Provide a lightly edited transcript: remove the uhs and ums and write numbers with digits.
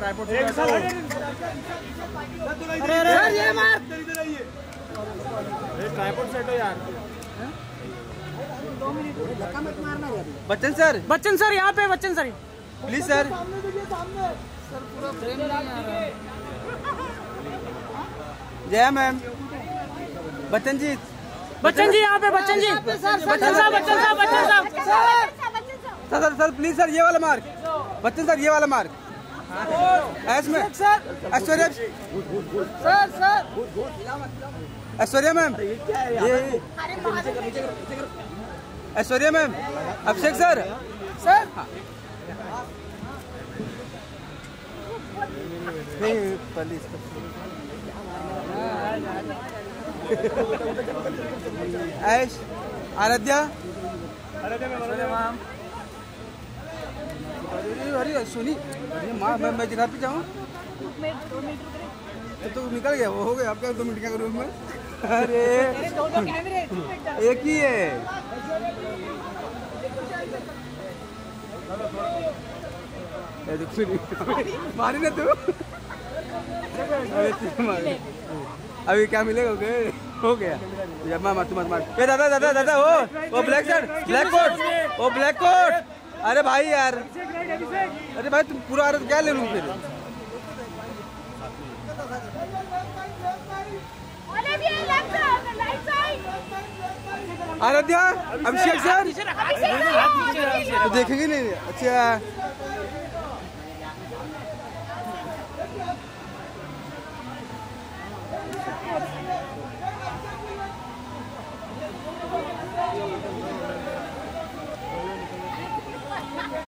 Tripod अरे ये मार ट्राइपॉड सेट हो यार। 2 मिनट धक्का मत मारना। बच्चन सर यहाँ पे Bachchan sir please sir. Sir पूरा फ्रेम नहीं आ रहा। जया मैम, बच्चन जी यहाँ पे, बच्चन जी, बच्चन साहब सर प्लीज सर, ये वाला मार्क बच्चन सर, ये वाला मार्क में Aishwarya Aishwarya ma'am, Aishwarya ma'am, Abhishek sir Aish, Aaradhya, अरे सुनी माँ, मैं जगह पे जाऊँ तो निकल गया, वो हो गया आपका 2 मिनट का रूम में। अरे एक ही है। मारी ना तू। अभी क्या मिलेगा? हो गया। मार तू मत मार। दादा वो ब्लैक शर्ट, ब्लैक कोट, वो ब्लैक कोट। अरे भाई यार, अरे भाई तुम पूरा औरत क्या ले लूँ फिर? आराध्या, अभिषेक सर तो देखेंगे नहीं। अच्छा